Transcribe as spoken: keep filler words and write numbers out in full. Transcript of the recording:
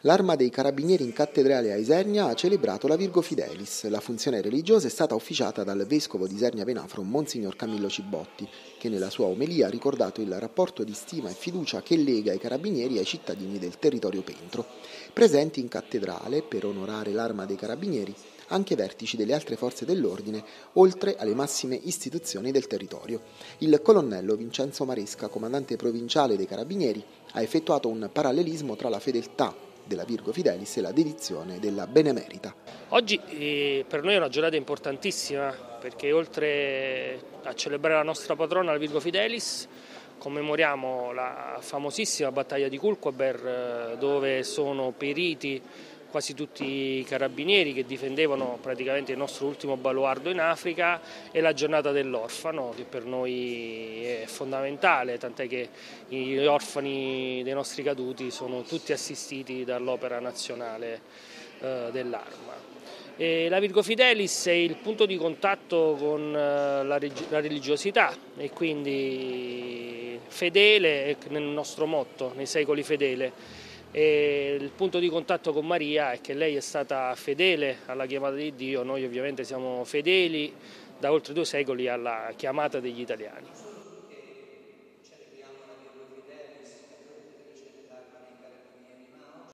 L'Arma dei Carabinieri in cattedrale a Isernia ha celebrato la Virgo Fidelis. La funzione religiosa è stata officiata dal vescovo di Isernia Venafro, Monsignor Camillo Cibotti, che nella sua omelia ha ricordato il rapporto di stima e fiducia che lega i carabinieri ai cittadini del territorio pentro. Presenti in cattedrale, per onorare l'Arma dei Carabinieri, anche vertici delle altre forze dell'ordine, oltre alle massime istituzioni del territorio. Il colonnello Vincenzo Maresca, comandante provinciale dei Carabinieri, ha effettuato un parallelismo tra la fedeltà della Virgo Fidelis e la dedizione della Benemerita. Oggi eh, per noi è una giornata importantissima perché oltre a celebrare la nostra patrona, la Virgo Fidelis, commemoriamo la famosissima battaglia di Kulkober, dove sono periti quasi tutti i carabinieri che difendevano praticamente il nostro ultimo baluardo in Africa, e la giornata dell'orfano, che per noi è fondamentale, tant'è che gli orfani dei nostri caduti sono tutti assistiti dall'Opera Nazionale eh, dell'Arma. E la Virgo Fidelis è il punto di contatto con la, la religiosità e quindi fedele nel nostro motto, nei secoli fedele. E il punto di contatto con Maria è che lei è stata fedele alla chiamata di Dio, noi ovviamente siamo fedeli da oltre due secoli alla chiamata degli italiani.